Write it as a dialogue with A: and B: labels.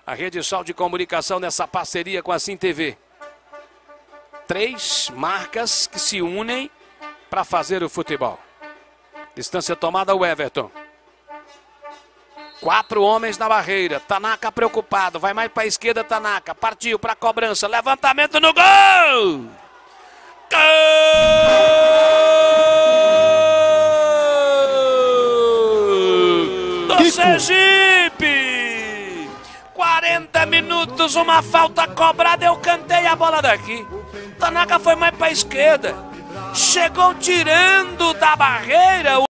A: A Rede Sol de Comunicação nessa parceria com a Sim TV. 3 marcas que se unem para fazer o futebol. Distância tomada, o Everton. 4 homens na barreira. Tanaka preocupado. Vai mais para a esquerda, Tanaka. Partiu para a cobrança. Levantamento no gol! Gol! Do Sergipe! 40 minutos, uma falta cobrada. Eu cantei a bola daqui. Tanaka foi mais para a esquerda. Chegou tirando da barreira.